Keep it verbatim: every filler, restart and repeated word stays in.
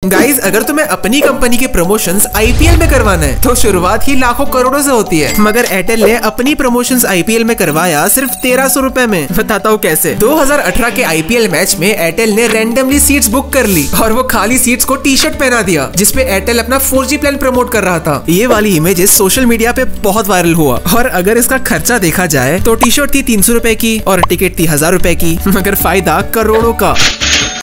Guys अगर तुम्हें अपनी कंपनी के प्रमोशंस आईपीएल में करवाना है तो शुरुआत ही लाखों करोड़ों से होती है, मगर एयरटेल ने अपनी प्रमोशंस आईपीएल में करवाया सिर्फ तेरह सौ रुपए में। बताता हूँ कैसे। दो हज़ार अठारह के आईपीएल मैच में एयरटेल ने रैंडमली सीट्स बुक कर ली और वो खाली सीट्स को टी शर्ट पहना दिया जिसपे एयरटेल अपना फोर जी प्लान प्रमोट कर रहा था। ये वाली इमेजेस सोशल मीडिया पे बहुत वायरल हुआ और अगर इसका खर्चा देखा जाए तो टी शर्ट थी तीन सौ रुपए की और टिकट थी हजार रुपए की, मगर फायदा करोड़ों का।